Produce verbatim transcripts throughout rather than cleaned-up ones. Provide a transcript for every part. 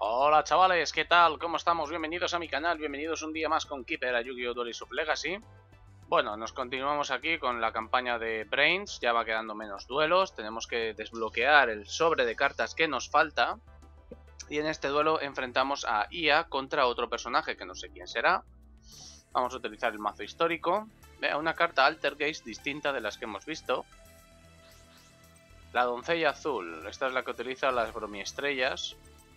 Hola chavales, ¿qué tal? ¿Cómo estamos? Bienvenidos a mi canal, bienvenidos un día más con Keeper a Yu-Gi-Oh! Duelist of Legacy. Bueno, nos continuamos aquí con la campaña de Brains, ya va quedando menos duelos, tenemos que desbloquear el sobre de cartas que nos falta. Y en este duelo enfrentamos a I A contra otro personaje que no sé quién será. Vamos a utilizar el mazo histórico. Vea, una carta Altergeist distinta de las que hemos visto. La doncella azul, esta es la que utiliza las bromiestrellas,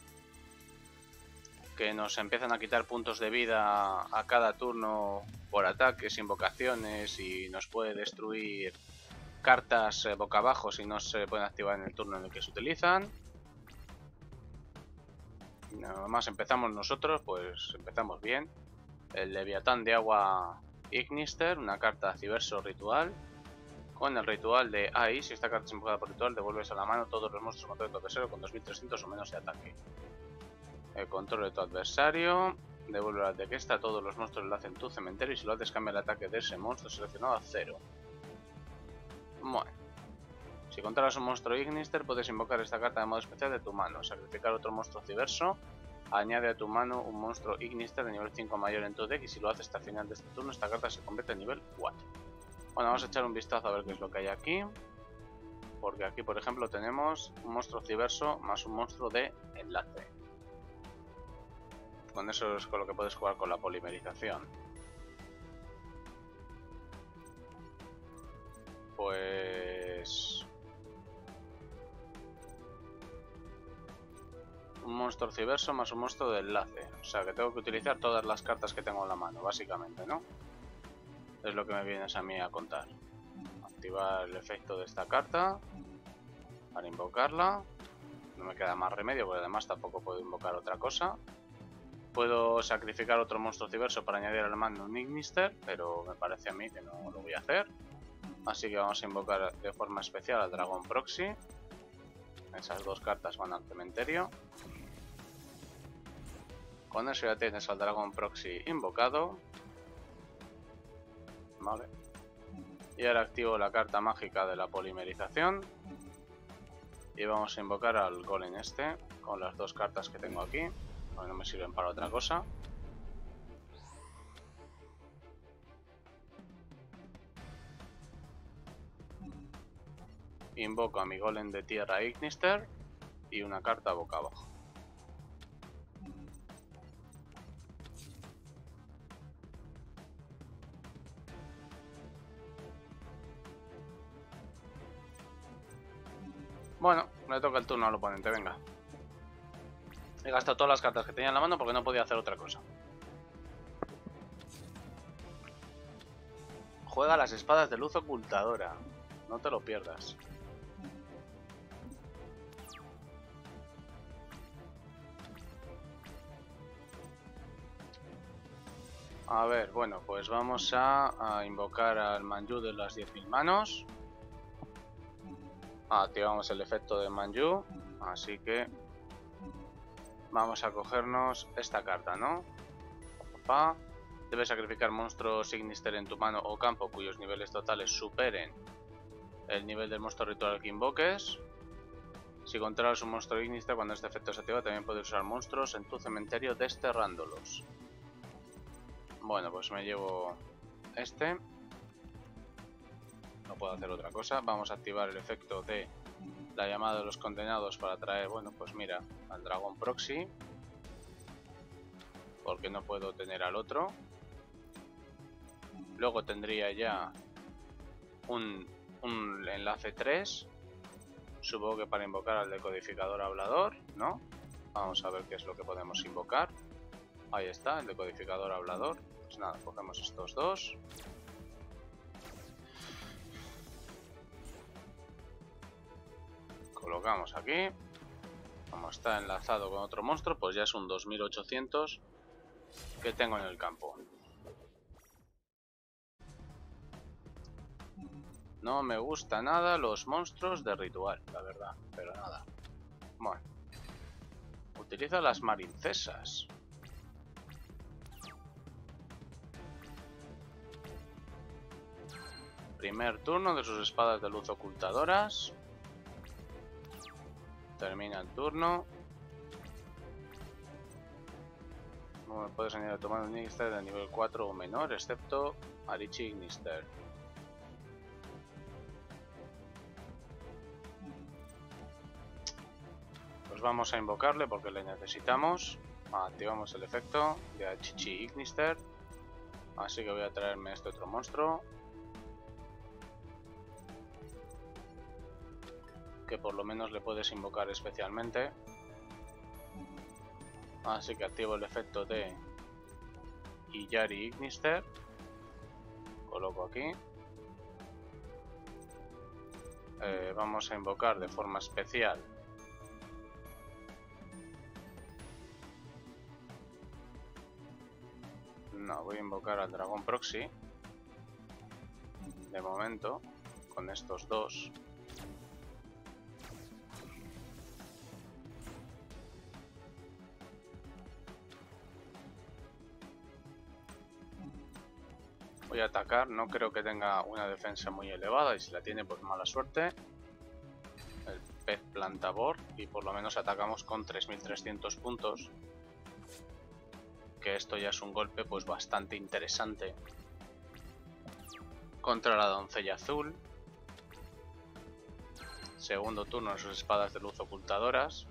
que nos empiezan a quitar puntos de vida a cada turno por ataques, invocaciones, y nos puede destruir cartas boca abajo si no se pueden activar en el turno en el que se utilizan. Nada más empezamos nosotros, pues empezamos bien. El Leviatán de agua Ignister, una carta Civerso ritual. Con el ritual de A I, si esta carta es invocada por ritual, devuelves a la mano todos los monstruos contra tu adversario con dos mil trescientos o menos de ataque. El control de tu adversario. Devuelve al de que está todos los monstruos lo hacen tu cementerio y si lo haces cambia el ataque de ese monstruo seleccionado a cero. Bueno. Si controlas un monstruo Ignister, puedes invocar esta carta de modo especial de tu mano. Sacrificar otro monstruo Civerso. Añade a tu mano un monstruo Ignister de nivel cinco mayor en tu deck y si lo haces hasta el final de este turno, esta carta se convierte en nivel cuatro. Bueno, vamos a echar un vistazo a ver qué es lo que hay aquí. Porque aquí, por ejemplo, tenemos un monstruo Civerso más un monstruo de enlace. Con eso es con lo que puedes jugar con la polimerización. Pues... un monstruo Civerso más un monstruo de enlace. O sea que tengo que utilizar todas las cartas que tengo en la mano, básicamente, ¿no? Es lo que me vienes a mí a contar. Activar el efecto de esta carta para invocarla. No me queda más remedio porque además tampoco puedo invocar otra cosa. Puedo sacrificar otro monstruo Civerso para añadir al mano un Ignister, pero me parece a mí que no lo voy a hacer. Así que vamos a invocar de forma especial al Dragón Proxy. Esas dos cartas van al cementerio. Con eso ya tienes al Dragón Proxy invocado. Vale. Y ahora activo la carta mágica de la polimerización. Y vamos a invocar al Golem este con las dos cartas que tengo aquí. No me sirven para otra cosa. Invoco a mi golem de tierra Ignister y una carta boca abajo. Bueno, le toca el turno al oponente, venga. He gastado todas las cartas que tenía en la mano porque no podía hacer otra cosa. Juega las espadas de luz ocultadora. No te lo pierdas. A ver, bueno, pues vamos a, a invocar al Manju de las diez mil manos. Activamos el efecto de Manju. Así que... vamos a cogernos esta carta, ¿no? Papá. Debes sacrificar monstruos Ignister en tu mano o campo cuyos niveles totales superen el nivel del monstruo ritual que invoques. Si controlas un monstruo Ignister, cuando este efecto se activa, también puedes usar monstruos en tu cementerio desterrándolos. Bueno, pues me llevo este. No puedo hacer otra cosa. Vamos a activar el efecto de la llamada de los condenados para traer, bueno, pues mira, al Dragón Proxy. Porque no puedo tener al otro. Luego tendría ya un, un enlace tres. Supongo que para invocar al decodificador hablador, ¿no? Vamos a ver qué es lo que podemos invocar. Ahí está, el decodificador hablador. Pues nada, cogemos estos dos. Colocamos aquí. Como está enlazado con otro monstruo, pues ya es un dos mil ochocientos que tengo en el campo. No me gusta nada los monstruos de ritual, la verdad, pero nada. Bueno. Utiliza las marincesas. Primer turno de sus espadas de luz ocultadoras. Termina el turno. Puedes añadir tomar un Ignister de nivel cuatro o menor, excepto Arichi Ignister. Pues vamos a invocarle porque le necesitamos. Activamos el efecto de Arichi Ignister. Así que voy a traerme este otro monstruo. Que por lo menos le puedes invocar especialmente. Así que activo el efecto de Iyari Ignister. Coloco aquí. Eh, vamos a invocar de forma especial no, voy a invocar al dragón proxy de momento con estos dos. Voy a atacar, no creo que tenga una defensa muy elevada y si la tiene pues mala suerte. El pez plantavor y por lo menos atacamos con tres mil trescientos puntos. Que esto ya es un golpe pues bastante interesante. Contra la doncella azul. Segundo turno en sus espadas de luz ocultadoras.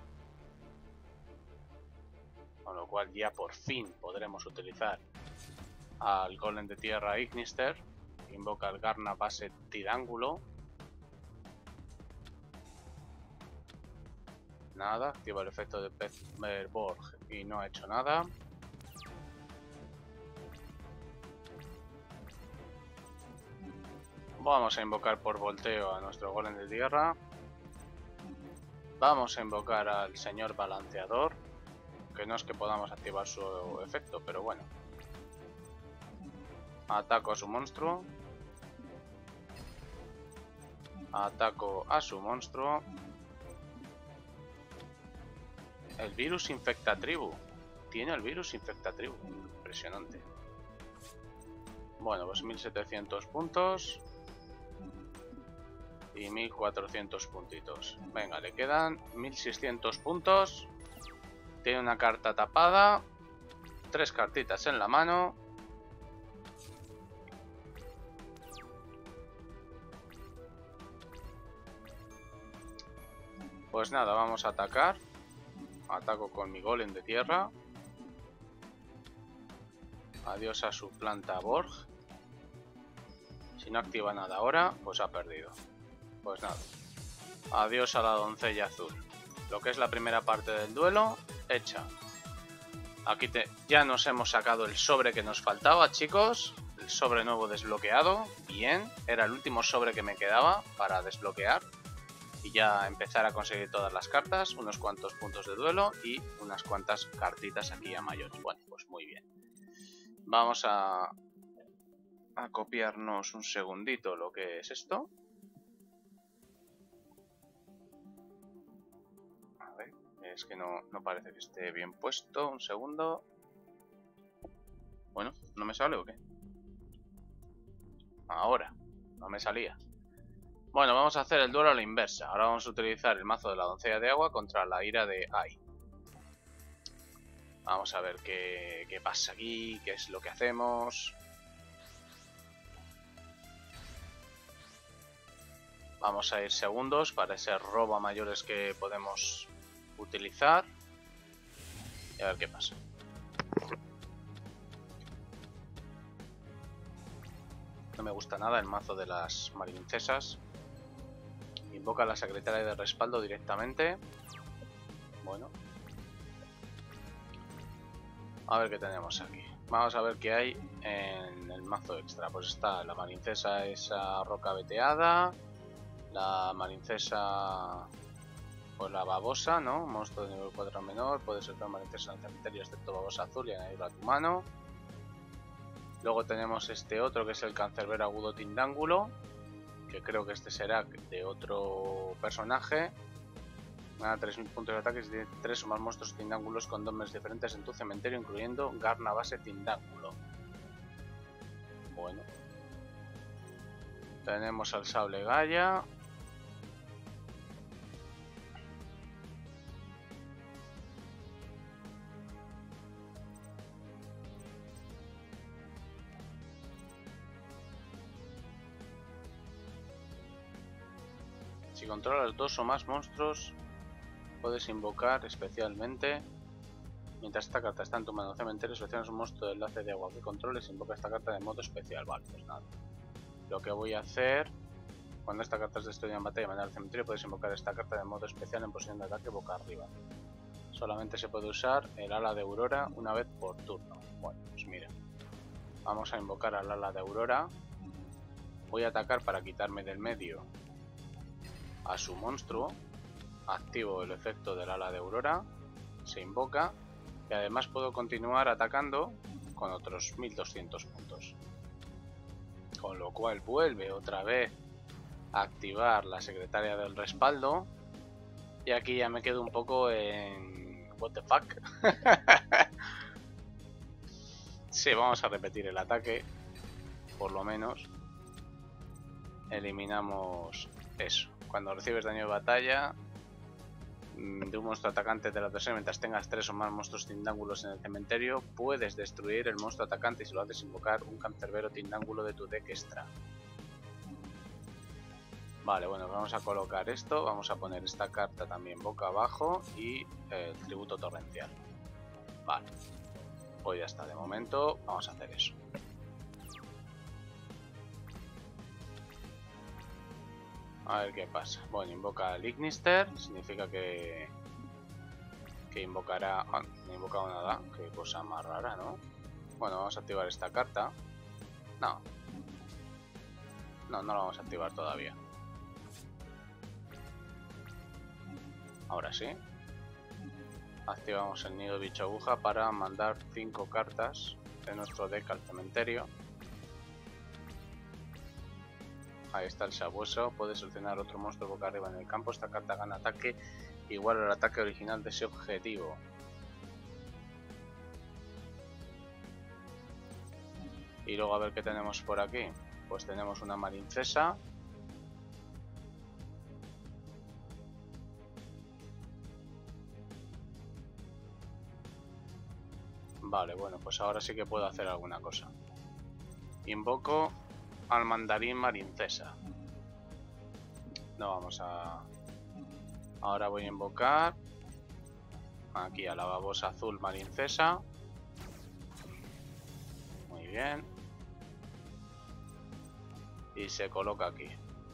Con lo cual ya por fin podremos utilizar al golem de tierra Ignister. Invoca el Garna base Tidángulo. Nada, activa el efecto de Pezmerborg y no ha hecho nada. Vamos a invocar por volteo a nuestro golem de tierra. Vamos a invocar al señor balanceador. Que no es que podamos activar su efecto, pero bueno. Ataco a su monstruo. Ataco a su monstruo. El virus infecta tribu. Tiene el virus infecta tribu. Impresionante. Bueno, pues mil setecientos puntos. Y mil cuatrocientos puntitos. Venga, le quedan mil seiscientos puntos. Tiene una carta tapada. Tres cartitas en la mano. Pues nada, vamos a atacar. Ataco con mi golem de tierra. Adiós a su planta Borg. Si no activa nada ahora, pues ha perdido. Pues nada. Adiós a la doncella azul. Lo que es la primera parte del duelo, hecha. Aquí te, ya nos hemos sacado el sobre que nos faltaba, chicos. El sobre nuevo desbloqueado. Bien. Era el último sobre que me quedaba para desbloquear. Y ya empezar a conseguir todas las cartas. Unos cuantos puntos de duelo. Y unas cuantas cartitas aquí a mayores. Bueno, pues muy bien. Vamos a, a copiarnos un segundito lo que es esto. Es que no, no parece que esté bien puesto. Un segundo. Bueno, ¿no me sale o qué? Ahora. No me salía. Bueno, vamos a hacer el duelo a la inversa. Ahora vamos a utilizar el mazo de la doncella de agua contra la ira de Ai. Vamos a ver qué, qué pasa aquí, qué es lo que hacemos. Vamos a ir segundos para ese robo a mayores que podemos utilizar y a ver qué pasa. No me gusta nada el mazo de las marincesas. Invoca a la secretaria de respaldo directamente. Bueno, a ver qué tenemos aquí. Vamos a ver qué hay en el mazo extra. Pues está la marincesa, esa roca veteada, la marincesa, pues la babosa, ¿no? Monstruo de nivel cuatro menor. Puede ser una marincesa en el cementerio excepto babosa azul y añadirlo a tu mano. Luego tenemos este otro que es el cancerbero agudo Tindángulo, que creo que este será de otro personaje. Gana tres mil puntos de ataque si tiene tres o más monstruos Tindángulos con nombres diferentes en tu cementerio, incluyendo Garna base Tindángulo. Bueno. Tenemos al sable Gaia. Si controlas dos o más monstruos, puedes invocar especialmente. Mientras esta carta está en tu mano cementerio, seleccionas un monstruo de enlace de agua que controles e invoca esta carta de modo especial. Vale, pues nada. Lo que voy a hacer, cuando esta carta es destruida en batalla y mandar al cementerio, puedes invocar esta carta de modo especial en posición de ataque boca arriba. Solamente se puede usar el ala de Aurora una vez por turno. Bueno, pues mira. Vamos a invocar al ala de Aurora. Voy a atacar para quitarme del medio a su monstruo. Activo el efecto del ala de Aurora. Se invoca. Y además puedo continuar atacando con otros mil doscientos puntos. Con lo cual vuelve otra vez a activar la secretaria del respaldo. Y aquí ya me quedo un poco en... what the fuck. Sí, vamos a repetir el ataque. Por lo menos. Eliminamos eso. Cuando recibes daño de batalla de un monstruo atacante del adversario, mientras tengas tres o más monstruos tindángulos en el cementerio, puedes destruir el monstruo atacante y si lo haces invocar un cancerbero tindángulo de tu deck extra. Vale, bueno, vamos a colocar esto, vamos a poner esta carta también boca abajo y el tributo torrencial. Vale, pues ya está, de momento vamos a hacer eso. A ver qué pasa. Bueno, invoca al Ignister, significa que que invocará... Ah, no he invocado nada, qué cosa más rara, ¿no? Bueno, vamos a activar esta carta. No. No, no la vamos a activar todavía. Ahora sí. Activamos el nido de bicho aguja para mandar cinco cartas de nuestro deck al cementerio. Ahí está el sabueso. Puedes seleccionar otro monstruo boca arriba en el campo. Esta carta gana ataque igual al ataque original de ese objetivo. Y luego a ver qué tenemos por aquí. Pues tenemos una marincesa. Vale, bueno, pues ahora sí que puedo hacer alguna cosa. Invoco al mandarín marincesa. No vamos a... Ahora voy a invocar aquí a la babosa azul marincesa. Muy bien. Y se coloca aquí.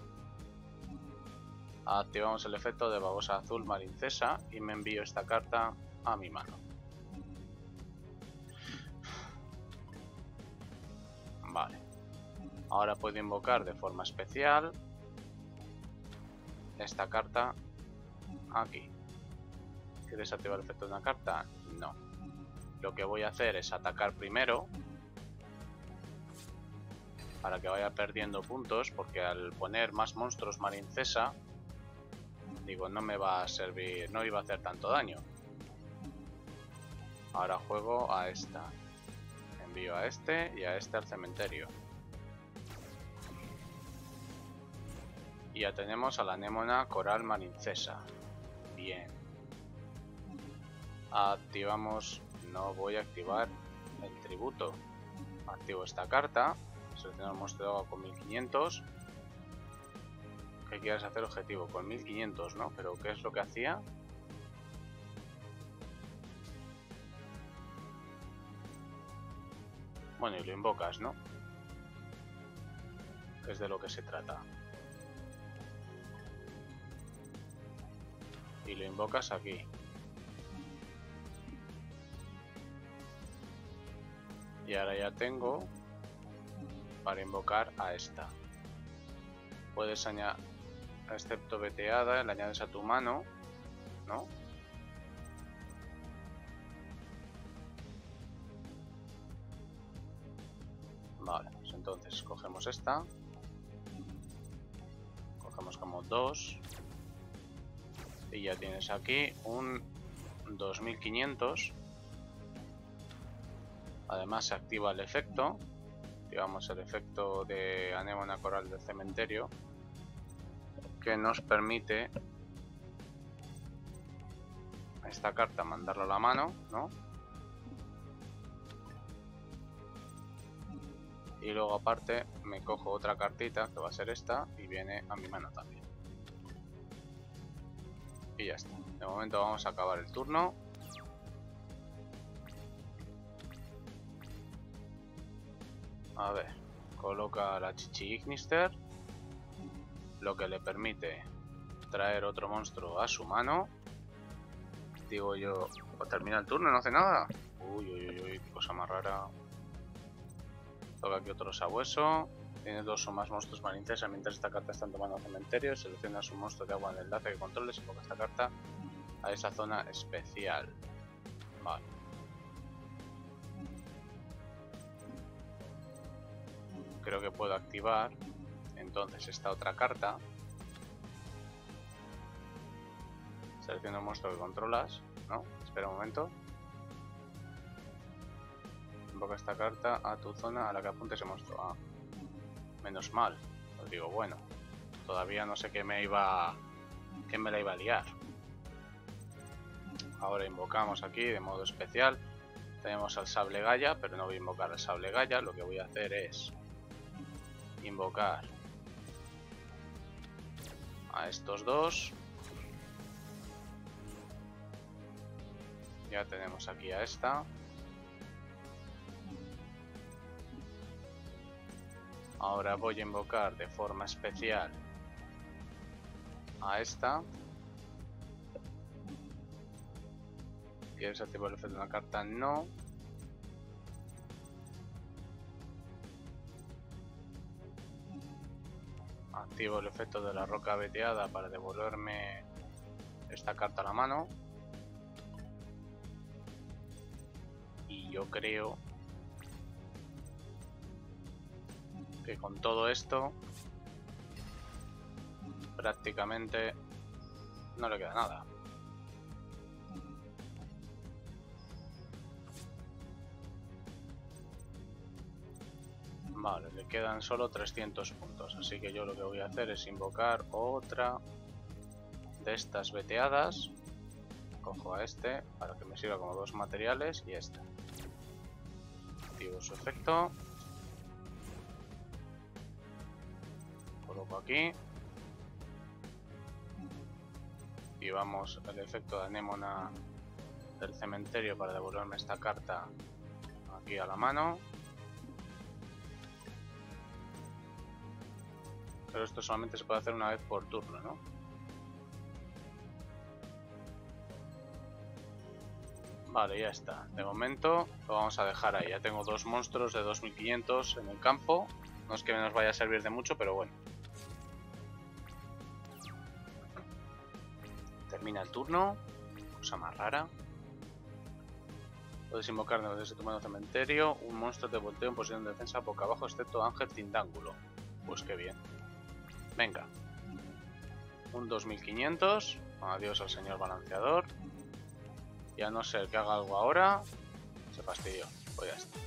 Activamos el efecto de babosa azul marincesa y me envío esta carta a mi mano. Vale. Ahora puedo invocar de forma especial esta carta aquí. ¿Quieres activar el efecto de una carta? No. Lo que voy a hacer es atacar primero para que vaya perdiendo puntos, porque al poner más monstruos marincesa, digo, no me va a servir, no iba a hacer tanto daño. Ahora juego a esta. Envío a este y a este al cementerio. Y ya tenemos a la anémona coral marincesa. Bien. Activamos... No voy a activar el tributo. Activo esta carta. Selecciono el monstruo de agua con mil quinientos. ¿Qué quieres hacer objetivo? Con mil quinientos, ¿no? Pero ¿qué es lo que hacía? Bueno, y lo invocas, ¿no? Que es de lo que se trata. Y lo invocas aquí. Y ahora ya tengo para invocar a esta. Puedes añadir, excepto veteada, la añades a tu mano, ¿no? Vale, pues entonces cogemos esta. Cogemos como dos. Y ya tienes aquí un dos mil quinientos. Además se activa el efecto. Activamos el efecto de anémona coral del cementerio, que nos permite a esta carta mandarla a la mano, ¿no? Y luego aparte me cojo otra cartita, que va a ser esta, y viene a mi mano también. Y ya está. De momento vamos a acabar el turno. A ver, coloca la Chichi Ignister, lo que le permite traer otro monstruo a su mano. Digo yo, pues termina el turno, no hace nada. Uy, uy, uy, uy, qué cosa más rara. Toca aquí otro sabueso. Tiene dos o más monstruos marincesas mientras esta carta está tomando cementerio. Selecciona su monstruo de agua en el enlace que controles y invoca esta carta a esa zona especial. Vale. Creo que puedo activar entonces esta otra carta. Selecciona un monstruo que controlas. No, espera un momento. Invoca esta carta a tu zona a la que apunte ese monstruo. Ah, menos mal. Os digo, bueno, todavía no sé qué me iba, qué me la iba a liar. Ahora invocamos aquí de modo especial. Tenemos al Sable Gaia, pero no voy a invocar al Sable Gaia. Lo que voy a hacer es invocar a estos dos. Ya tenemos aquí a esta. Ahora voy a invocar de forma especial a esta. ¿Quieres activar el efecto de una carta? No. Activo el efecto de la roca veteada para devolverme esta carta a la mano. Y yo creo que con todo esto prácticamente no le queda nada. Vale, le quedan solo trescientos puntos, así que yo lo que voy a hacer es invocar otra de estas veteadas. Cojo a este para que me sirva como dos materiales y este. Activo su efecto. Coloco aquí. Activamos el efecto de anémona del cementerio para devolverme esta carta aquí a la mano. Pero esto solamente se puede hacer una vez por turno, ¿no? Vale, ya está. De momento lo vamos a dejar ahí. Ya tengo dos monstruos de dos mil quinientos en el campo. No es que nos vaya a servir de mucho, pero bueno. Termina el turno. Cosa más rara. Puedes invocar desde tu mano cementerio un monstruo de volteo en posición de defensa boca abajo, excepto Ángel Tindángulo. Pues qué bien. Venga. Un dos mil quinientos. Adiós al señor balanceador. Y a no ser que haga algo ahora, se fastidió. Pues ya está.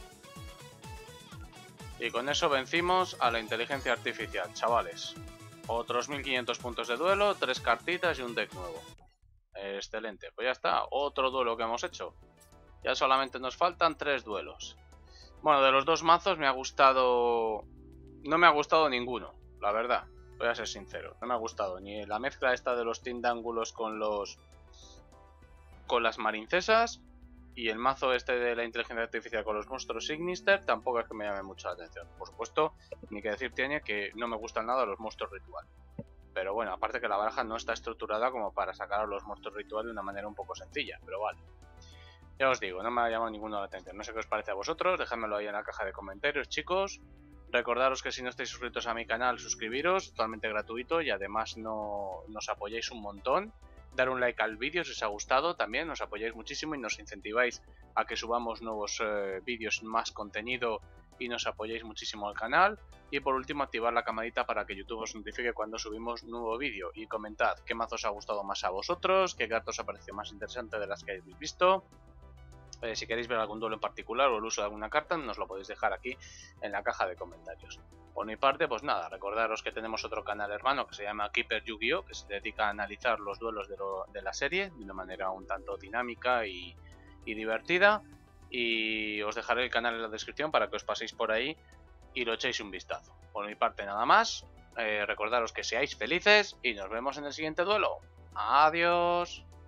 Y con eso vencimos a la inteligencia artificial, chavales. Otros mil quinientos puntos de duelo, tres cartitas y un deck nuevo. Excelente. Pues ya está. Otro duelo que hemos hecho. Ya solamente nos faltan tres duelos. Bueno, de los dos mazos me ha gustado... No me ha gustado ninguno, la verdad. Voy a ser sincero. No me ha gustado ni la mezcla esta de los tindángulos con los... con las marincesas. Y el mazo este de la inteligencia artificial con los monstruos Ignister tampoco es que me llame mucho la atención. Por supuesto, ni que decir tiene que no me gustan nada los monstruos ritual. Pero bueno, aparte que la baraja no está estructurada como para sacar a los monstruos ritual de una manera un poco sencilla. Pero vale. Ya os digo, no me ha llamado ninguno la atención. No sé qué os parece a vosotros. Dejadmelo ahí en la caja de comentarios, chicos. Recordaros que si no estáis suscritos a mi canal, suscribiros, totalmente gratuito. Y además no, nos apoyáis un montón. Dar un like al vídeo si os ha gustado también, nos apoyáis muchísimo y nos incentiváis a que subamos nuevos eh, vídeos, más contenido y nos apoyáis muchísimo al canal. Y por último, activar la campanita para que YouTube os notifique cuando subimos nuevo vídeo. Y comentad qué mazo os ha gustado más a vosotros, qué carta os ha parecido más interesante de las que habéis visto. Eh, si queréis ver algún duelo en particular o el uso de alguna carta, nos lo podéis dejar aquí en la caja de comentarios. Por mi parte, pues nada, recordaros que tenemos otro canal hermano que se llama Keeper Yu-Gi-Oh, que se dedica a analizar los duelos de, lo, de la serie de una manera un tanto dinámica y, y divertida. Y os dejaré el canal en la descripción para que os paséis por ahí y lo echéis un vistazo. Por mi parte nada más, eh, recordaros que seáis felices y nos vemos en el siguiente duelo. Adiós.